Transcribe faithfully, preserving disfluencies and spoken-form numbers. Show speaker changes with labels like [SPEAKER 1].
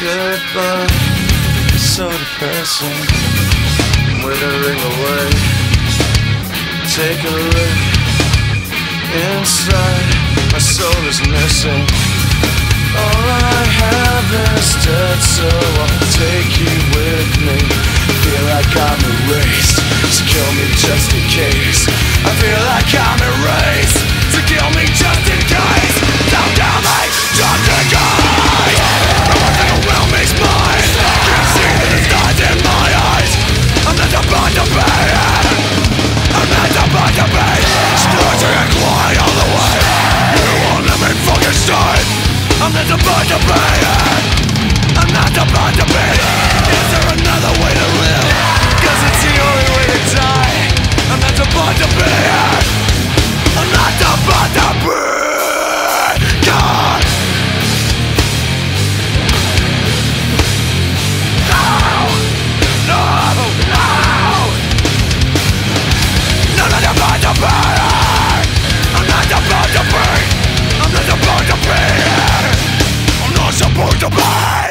[SPEAKER 1] goodbye is so depressing. I'm withering away. Take a look inside. My soul is missing. All I have is dead, so I'll take you with me. Feel like I'm erased, so kill me just in case. I feel like I'm erased, so kill me just in case. Don't kill me just in case. Everything around me's mine. Can't see that it's not in my eyes. I'm not about to pay it. I'm not about to pay it. Splurging and quiet all the way. You won't let me fucking stay. I'm not about to pay it. I'm not about to pay it. Is there another way to live? Cause it's the only way to die. I'm not about to pay it. I'm not about to pay God. No! No! No! No, not about to pay it. I'm not about to pay. I'm not about to pay it. I'm not supposed to pay.